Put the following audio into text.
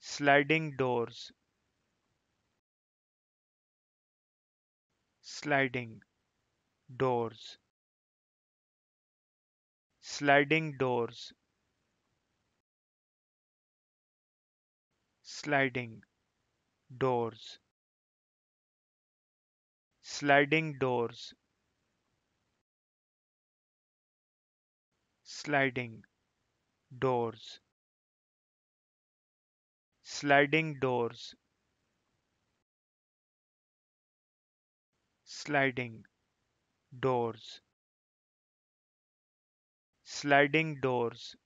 sliding doors, sliding doors, sliding doors, sliding doors, sliding doors, sliding doors, sliding doors, sliding doors, sliding doors,